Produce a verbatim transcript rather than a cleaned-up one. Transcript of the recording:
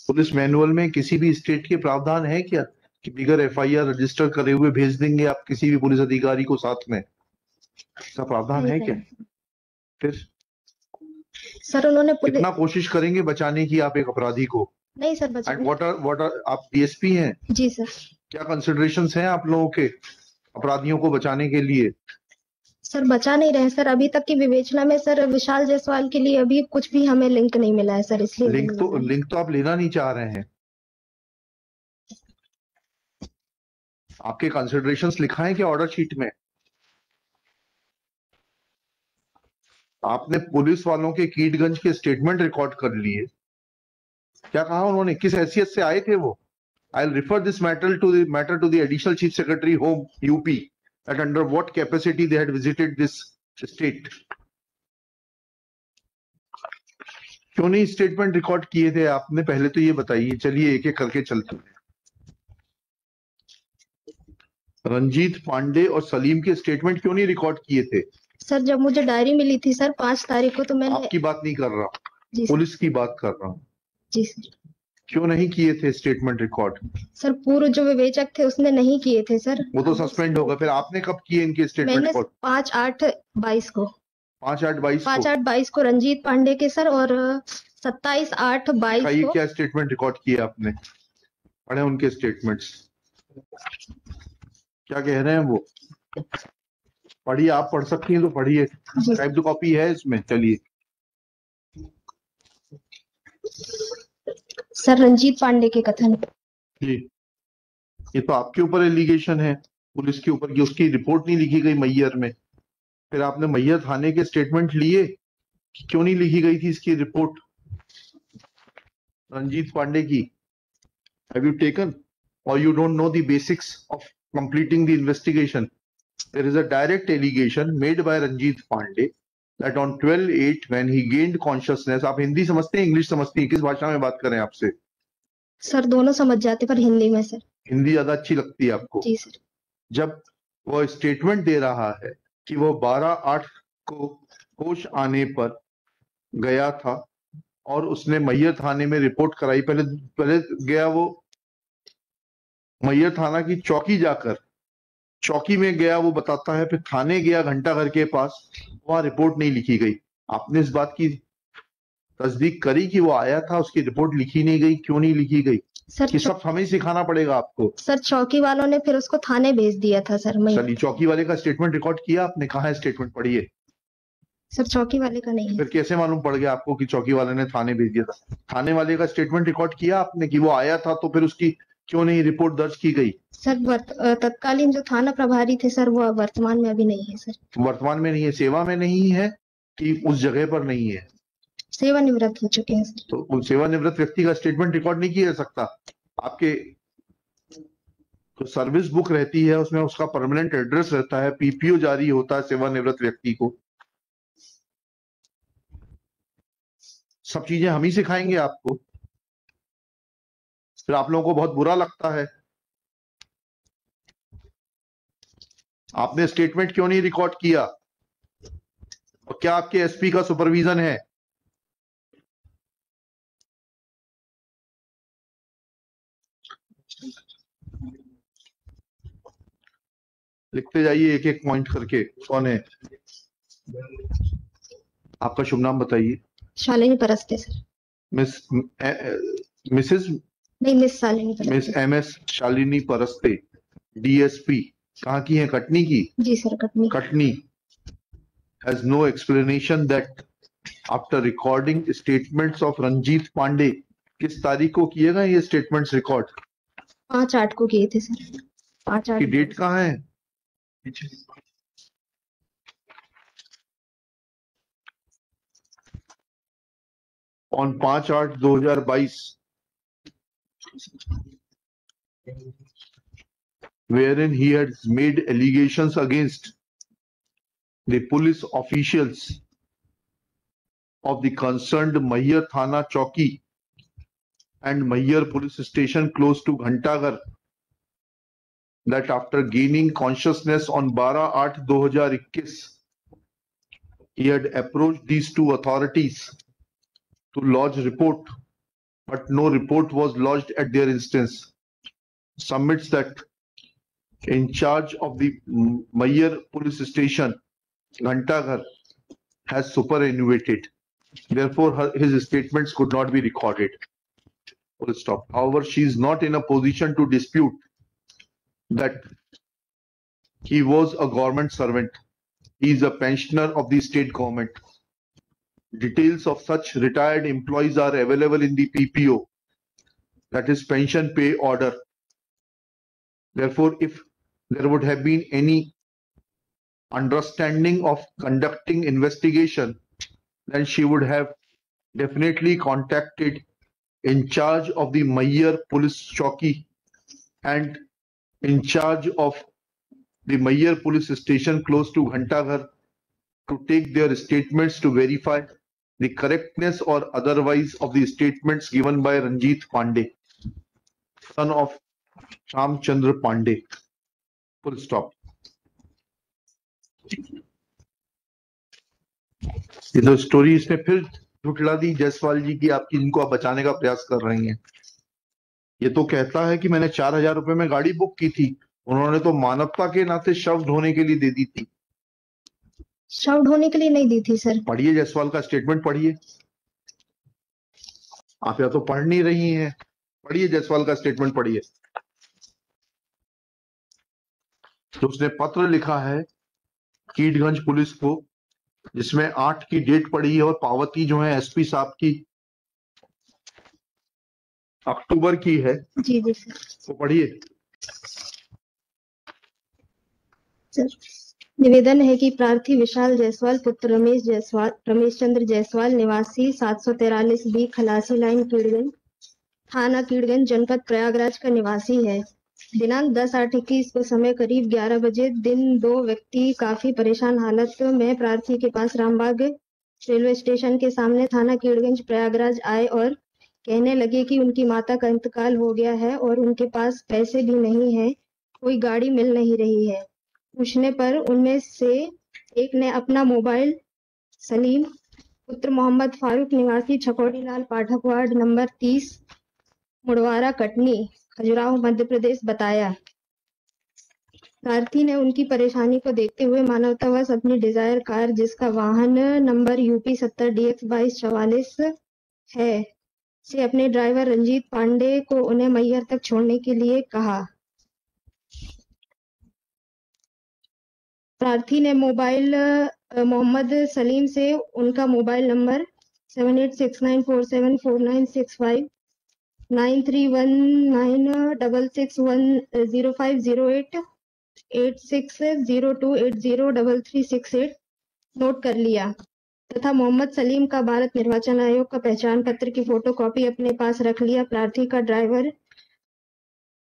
Police manual में किसी भी स्टेट के प्रावधान है क्या कि बिगर एफआईआर रजिस्टर करे हुए भेज देंगे आप किसी भी पुलिस अधिकारी को साथ में? ऐसा प्रावधान है क्या? फिर सर उन्होंने कितना कोशिश करेंगे बचाने की आप एक अपराधी को? नहीं सर बचाने। व्हाट आर व्हाट आर आप डीएसपी हैं? जी सर। क्या कंसिडरेशंस हैं आप लोगों के अपराधियों को बचाने के लिए? सर बचा नहीं रहे सर, अभी तक की विवेचना में सर विशाल जायसवाल के लिए अभी कुछ भी हमें लिंक नहीं मिला है सर, इसलिए लिंक तो लिंक तो आप लेना नहीं चाह रहे हैं। आपके कंसिडरेशंस लिखा है क्या ऑर्डर शीट में? आपने पुलिस वालों के कीटगंज के स्टेटमेंट रिकॉर्ड कर लिए, क्या कहा उन्होंने, किस हैसियत से आए थे वो? I will refer this matter to the matter to the additional chief secretary home UP that under what capacity they had visited this state. क्यों नहीं स्टेटमेंट रिकॉर्ड किए थे आपने, पहले तो ये बताइए। चलिए एक एक करके चलते हैं। रंजीत पांडे और सलीम के स्टेटमेंट क्यों नहीं रिकॉर्ड किए थे? सर जब मुझे डायरी मिली थी सर पांच तारीख को, तो मैंने आपकी बात नहीं कर रहा, पुलिस की बात कर रहा हूँ। जी सर। क्यों नहीं किए थे स्टेटमेंट रिकॉर्ड? सर पूर्व जो विवेचक थे उसने नहीं किए थे सर। वो तो सस्पेंड होगा। फिर आपने कब किए इनके स्टेटमेंट रिकॉर्ड? पांच आठ बाईस को। पांच आठ बाईस पांच आठ बाईस को रंजीत पांडे के सर, और सत्ताईस आठ बाईस को। क्या स्टेटमेंट रिकॉर्ड किए आपने? पढ़े उनके स्टेटमेंट्स, क्या कह रहे हैं वो? पढ़िए, आप पढ़ सकती हैं तो पढ़िए, टाइप द कॉपी है इसमें। चलिए। सर रंजीत पांडे के कथन जी, ये तो आपके ऊपर एलिगेशन है, पुलिस के ऊपर की उसकी रिपोर्ट नहीं लिखी गई मैयर में। फिर आपने मैयर थाने के स्टेटमेंट लिए, क्यों नहीं लिखी गई थी इसकी रिपोर्ट रंजीत पांडे की? Have you taken or you don't know the basics of completing the investigation? There is a direct allegation made by Ranjit Pandey that on twelve eight when he gained consciousness, आप हिंदी समझते हैं English समझते हैं, किस भाषा में बात करें आपसे? सर दोनों समझ जाते, पर हिंदी में सर। हिंदी ज्यादा अच्छी लगती है आपको? जी सर। जब वो स्टेटमेंट दे रहा है कि वो बारह आठ को होश आने पर गया था और उसने मैयर थाने में रिपोर्ट कराई, पहले पहले गया वो मैयर थाना की चौकी, जाकर चौकी में गया वो बताता है, फिर थाने गया घंटा घर के पास, वहां रिपोर्ट नहीं लिखी गई। आपने इस बात की तस्दीक करी कि वो आया था, उसकी रिपोर्ट लिखी नहीं गई, क्यों नहीं लिखी गई? सर ये सब हमें सिखाना पड़ेगा आपको। सर चौकी वालों ने फिर उसको थाने भेज दिया था सर। मैं चलिए, चौकी वाले का स्टेटमेंट रिकॉर्ड किया आपने? कहा है स्टेटमेंट? पढ़िए। सर चौकी वाले का नहीं है। फिर कैसे मालूम पड़ गया आपको कि चौकी वाले ने थाने भेज दिया था? थाने वाले का स्टेटमेंट रिकॉर्ड किया आपने कि वो आया था, तो फिर उसकी क्यों नहीं रिपोर्ट दर्ज की गई? सर तत्कालीन जो थाना प्रभारी थे सर, वो वर्तमान में अभी नहीं है सर। वर्तमान में नहीं है, सेवा में नहीं है कि उस जगह पर नहीं है? सेवानिवृत्त हो चुके हैं सर। तो उस सेवानिवृत्त व्यक्ति का स्टेटमेंट रिकॉर्ड नहीं किया जा सकता? आपके तो सर्विस बुक रहती है, उसमें उसका परमानेंट एड्रेस रहता है, पीपीओ जारी होता है सेवानिवृत्त व्यक्ति को। सब चीजें हम ही सिखाएंगे आपको, फिर आप लोगों को बहुत बुरा लगता है। आपने स्टेटमेंट क्यों नहीं रिकॉर्ड किया? और क्या आपके एसपी का सुपरविजन है? लिखते जाइए एक एक पॉइंट करके। कौन है आपका? शुभ नाम बताइए। Shalini Paraste sir. Miss mrs नहीं, miss Shalini Paraste. Miss M S Shalini Paraste, DSP. कहाँ की है? कटनी की? जी sir, Katni. Katni has no explanation that after recording statements of Ranjit Pandey, किस तारीख को किएगा ये स्टेटमेंट्स रिकॉर्ड? पांच आठ को किए थे सर। पांच आठ की डेट कहाँ है? ऑन पांच आठ दो हजार बाईस, wherein he had made allegations against the police officials of the concerned Mayyar Thana Chowki and Mayyar police station close to Ghantagar, that after gaining consciousness on twelve eight twenty twenty-one, he had approached these two authorities to lodge report but no report was lodged at their instance, submits that in charge of the Mayer police station, Ghantaghar, has superannuated. Therefore, her, his statements could not be recorded. Full stop. However, she is not in a position to dispute that he was a government servant. He is a pensioner of the state government. Details of such retired employees are available in the P P O, that is pension pay order. Therefore, if there would have been any understanding of conducting investigation, then she would have definitely contacted in charge of the Mayer police chowki and in charge of the Mayer police station close to Ghantaghar to take their statements to verify the correctness or otherwise of the statements given by Ranjit Pandey, son of Shamchandra Pandey. Full stop. ये तो story इसने फिर झुठला दी जायसवाल जी की, आपकी इनको आप बचाने का प्रयास कर रही हैं। ये तो कहता है कि मैंने चार हजार रुपए में गाड़ी बुक की थी, उन्होंने तो मानवता के नाते शव ढोने के लिए दे दी थी। शव ढोने के लिए नहीं दी थी सर। पढ़िए जायसवाल का स्टेटमेंट पढ़िए। आप या तो पढ़ नहीं रही हैं, पढ़िए जायसवाल का स्टेटमेंट पढ़िए। तो उसने पत्र लिखा है कीटगंज पुलिस को, जिसमें आठ की डेट पड़ी है और पावती जो है एसपी साहब की अक्टूबर की है। जी जी सर। तो पढ़िए। सर, निवेदन है कि प्रार्थी विशाल जायसवाल पुत्र रमेश जायसवाल रमेश चंद्र जायसवाल निवासी सात सौ तैरालीस बी खलासी लाइन कीड़गंज, थाना कीड़गंज, जनपद प्रयागराज का निवासी है। दिनांक दस आठ इक्कीस को समय करीब ग्यारह बजे दिन दो व्यक्ति काफी परेशान हालत में प्रार्थी के पास रामबाग रेलवे स्टेशन के सामने थाना कीड़गंज प्रयागराज आए और कहने लगे कि उनकी माता का इंतकाल हो गया है और उनके पास पैसे भी नहीं है, कोई गाड़ी मिल नहीं रही है। पूछने पर उनमें से एक ने अपना मोबाइल सलीम पुत्र मोहम्मद फारूक निवासी छकोड़ी लाल पाठक वार्ड नंबर तीस मुड़वारा कटनी खजुराहो मध्य प्रदेश बताया। प्रार्थी ने उनकी परेशानी को देखते हुए मानवतावश अपनी डिजायर कार, जिसका वाहन नंबर यूपी सत्तर डी एक्स बाईस चौवालीस है, से अपने ड्राइवर रंजीत पांडे को उन्हें मैयर तक छोड़ने के लिए कहा। प्रार्थी ने मोबाइल मोहम्मद सलीम से उनका mobile number seven eight six nine four seven four nine six five nine three one nine double six one zero five zero eight eight six zero two eight zero double three six eight note कर लिया तथा मोहम्मद सलीम का भारत निर्वाचन आयोग का पहचान पत्र की फोटोकॉपी अपने पास रख लिया। प्रार्थी का ड्राइवर